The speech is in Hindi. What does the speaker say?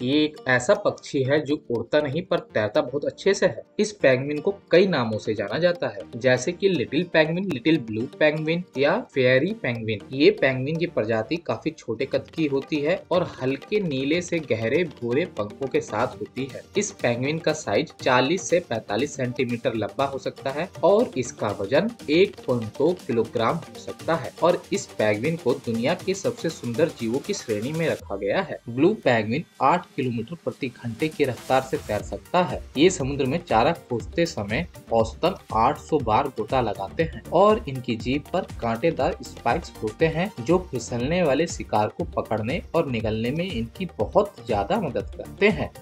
ये एक ऐसा पक्षी है जो उड़ता नहीं पर तैरता बहुत अच्छे से है। इस पेंगुइन को कई नामों से जाना जाता है, जैसे कि little penguin, little blue penguin या फेयरी पेंगुइन। ये पेंगुइन की प्रजाति काफी छोटे कद की होती है और हल्के नीले से गहरे भूरे पंखों के साथ होती है। इस पेंगुइन का साइज 40 से 45 सेंटीमीटर लंबा हो सकता है और इसका वजन 1.2 किलोग्राम हो सकता है और इस पेंगुइन को दुनिया के सबसे सुंदर जीवों की श्रेणी में रखा गया है। ब्लू पेंगुइन 8 किलोमीटर प्रति घंटे की रफ्तार से तैर सकता है। ये समुद्र में चारा खोजते समय औसतन 800 बार गोता लगाते हैं और इनकी जीभ पर कांटेदार स्पाइक्स होते हैं जो फिसलने वाले शिकार को पकड़ने और निगलने में इनकी बहुत ज्यादा मदद करते हैं।